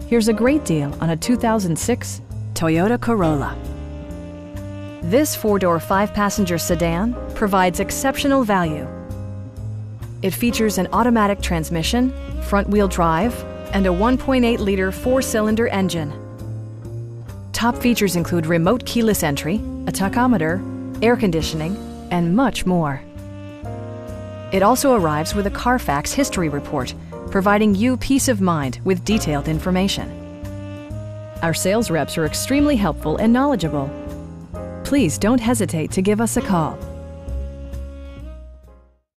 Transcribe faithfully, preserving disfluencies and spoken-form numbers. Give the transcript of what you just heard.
Here's a great deal on a two thousand six Toyota Corolla. This four-door, five-passenger sedan provides exceptional value. It features an automatic transmission, front-wheel drive, and a one point eight liter four-cylinder engine. Top features include remote keyless entry, a tachometer, air conditioning, and much more. It also arrives with a Carfax history report, providing you peace of mind with detailed information. Our sales reps are extremely helpful and knowledgeable. Please don't hesitate to give us a call.